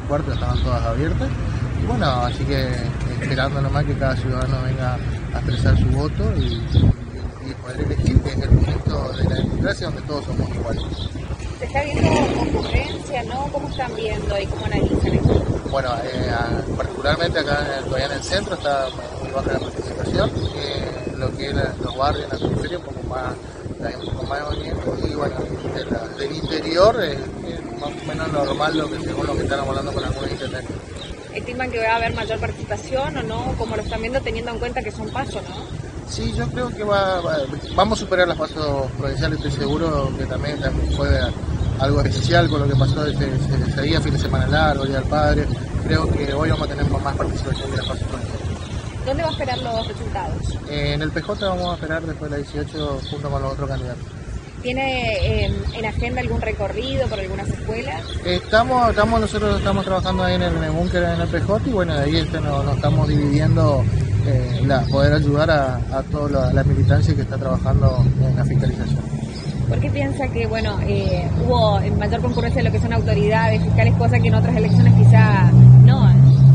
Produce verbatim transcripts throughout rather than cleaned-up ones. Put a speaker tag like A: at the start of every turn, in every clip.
A: puertas estaban todas abiertas. Y bueno, así que esperando nomás que cada ciudadano venga a expresar su voto y, y poder elegir, que es el momento de la democracia donde todos somos iguales.
B: Se está viendo concurrencia, ¿no? ¿Cómo están viendo y cómo analizan esto?
A: Bueno, eh, particularmente acá en, todavía en el centro está muy baja la participación, eh, lo que es la, los barrios en la periferia un poco más, hay un poco más de movimiento, y bueno, de la, del interior es, es más o menos normal lo que según lo que están hablando con algunos internet.
B: ¿Estiman que va a haber mayor participación o no? ¿Cómo lo están viendo teniendo en cuenta que son pasos, no?
A: Sí, yo creo que va, va, vamos a superar las pasos provinciales, estoy seguro que también, también fue algo especial con lo que pasó ese, ese, ese día, fin de semana largo, Día del Padre. Creo que hoy vamos a tener más participación de las pasos provinciales.
B: ¿Dónde va a esperar los resultados?
A: Eh, en el P J vamos a esperar después de la dieciocho junto con los otros candidatos.
B: ¿Tiene eh, en agenda algún recorrido por algunas escuelas?
A: Estamos, estamos nosotros estamos trabajando ahí en el, en el búnker en el P J y bueno, de ahí este, nos, nos estamos dividiendo, eh, la, poder ayudar a, a toda la, la militancia que está trabajando en la fiscalización.
B: ¿Por qué piensa que bueno eh, hubo mayor concurrencia de lo que son autoridades fiscales, cosa que en otras elecciones quizá no?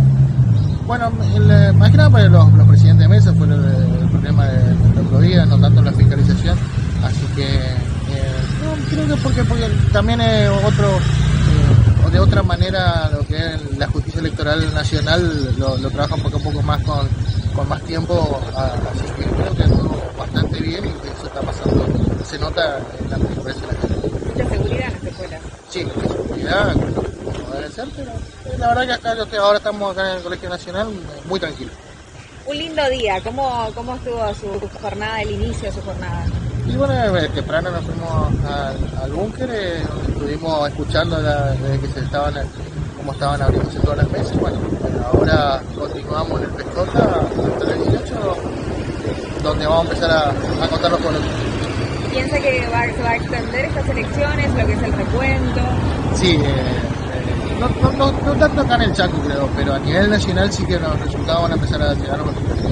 A: Bueno, el, más que nada para los, los presidentes de mesa fue el, el problema de, de otro día, no tanto en la fiscalización, así que eh, no, creo que porque, porque también es otro, eh, de otra manera lo que es la justicia electoral nacional lo, lo trabaja un poco, un poco más con, con más tiempo, a, así que creo que estuvo bastante bien y que eso está pasando, se nota en la concurrencia de la gente.
B: ¿Mucha seguridad en las escuelas? Sí,
A: mucha seguridad, como debe ser, pero la verdad que acá, yo estoy, ahora estamos acá en el Colegio Nacional muy tranquilos.
B: Un lindo día, ¿cómo, cómo estuvo su jornada, el inicio de su jornada?
A: Y bueno, temprano nos fuimos al, al búnker, eh, donde estuvimos escuchando la, desde que se estaban, cómo estaban abriéndose todas las mesas. Bueno, ahora continuamos en el P J hasta el dieciocho, donde vamos a empezar a, a contar los pueblos.
B: ¿Piensa que va, se va a extender estas elecciones, lo que es el recuento?
A: Sí, eh, eh, no, no, no, no tanto acá en el Chaco creo, pero a nivel nacional sí que los resultados van a empezar a llegar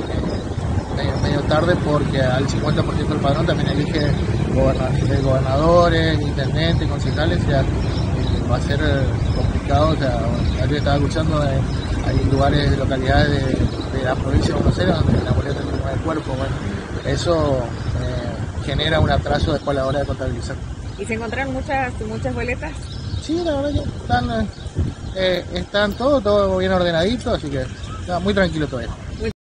A: medio, medio tarde, porque al cincuenta por ciento del padrón también elige gobernadores, gobernadores intendentes, concejales, o sea, eh, va a ser complicado. O sea, ayer estaba escuchando, eh, hay lugares, localidades de, de la provincia de Buenos Aires donde la boleta tiene el cuerpo, bueno, eso eh, genera un atraso después a la hora de contabilizar.
B: ¿Y se encontraron muchas, muchas boletas?
A: Sí, la verdad que están, eh, están todo, todo bien ordenadito, así que está muy tranquilo todavía.